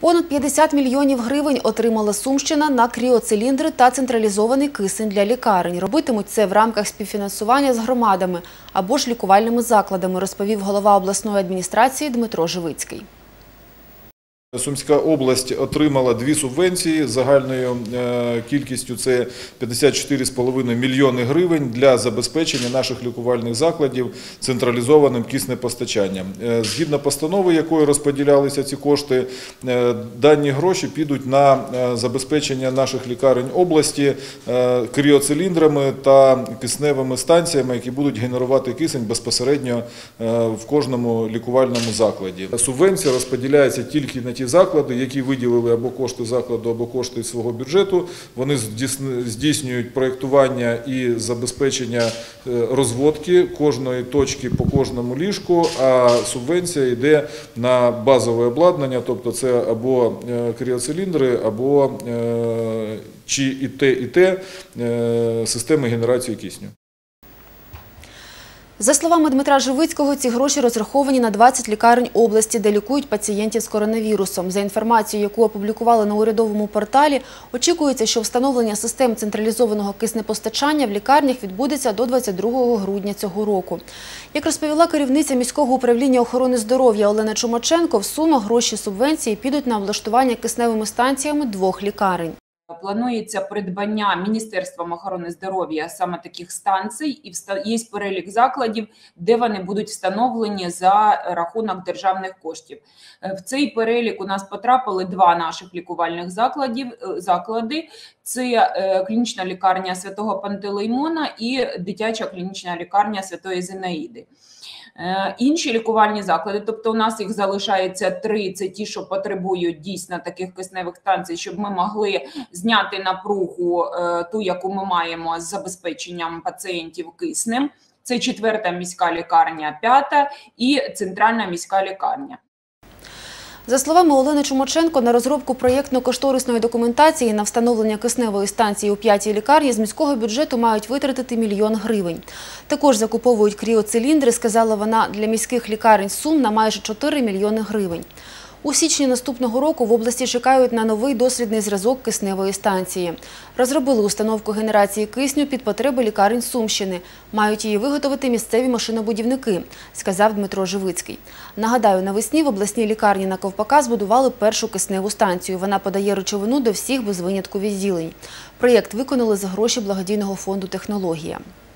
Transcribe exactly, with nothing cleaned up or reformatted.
Понад п'ятдесят мільйонів гривень отримала Сумщина на кріоциліндри та централізований кисень для лікарень. Робитимуть це в рамках співфінансування з громадами або ж лікувальними закладами, розповів голова обласної адміністрації Дмитро Живицький. Сумська область отримала дві субвенції загальною кількістю – це п'ятдесят чотири цілих п'ять десятих мільйони гривень для забезпечення наших лікувальних закладів централізованим киснепостачанням. Згідно постанови, якою розподілялися ці кошти, дані гроші підуть на забезпечення наших лікарень області кріоциліндрами та кисневими станціями, які будуть генерувати кисень безпосередньо в кожному лікувальному закладі. Субвенція розподіляється тільки на ті заклади, які виділили або кошти закладу, або кошти свого бюджету. Вони здійснюють проєктування і забезпечення розводки кожної точки по кожному ліжку, а субвенція йде на базове обладнання, тобто це або кріоциліндри, або чи і те, і те системи генерації кисню. За словами Дмитра Живицького, ці гроші розраховані на двадцять лікарень області, де лікують пацієнтів з коронавірусом. За інформацією, яку опублікували на урядовому порталі, очікується, що встановлення систем централізованого киснепостачання в лікарнях відбудеться до двадцять другого грудня цього року. Як розповіла керівниця міського управління охорони здоров'я Олена Чумаченко, в Сумах гроші субвенції підуть на облаштування кисневими станціями двох лікарень. Планується придбання Міністерством охорони здоров'я саме таких станцій, і є перелік закладів, де вони будуть встановлені за рахунок державних коштів. В цей перелік у нас потрапили два наших лікувальних закладів, заклади. Це клінічна лікарня Святого Пантелеймона і дитяча клінічна лікарня Святої Зінаїди. Інші лікувальні заклади, тобто у нас їх залишається три, це ті, що потребують дійсно таких кисневих станцій, щоб ми могли зняти напругу ту, яку ми маємо з забезпеченням пацієнтів киснем. Це четверта міська лікарня, п'ята і центральна міська лікарня. За словами Олени Чумаченко, на розробку проєктно-кошторисної документації на встановлення кисневої станції у п'ятій лікарні з міського бюджету мають витратити мільйон гривень. Також закуповують кріоциліндри, сказала вона, для міських лікарень Сум на майже чотири мільйони гривень. У січні наступного року в області чекають на новий дослідний зразок кисневої станції. Розробили установку генерації кисню під потреби лікарень Сумщини. Мають її виготовити місцеві машинобудівники, сказав Дмитро Живицький. Нагадаю, навесні в обласній лікарні на Ковпака збудували першу кисневу станцію. Вона подає речовину до всіх без винятку відділень. Проєкт виконали за гроші благодійного фонду «Технологія».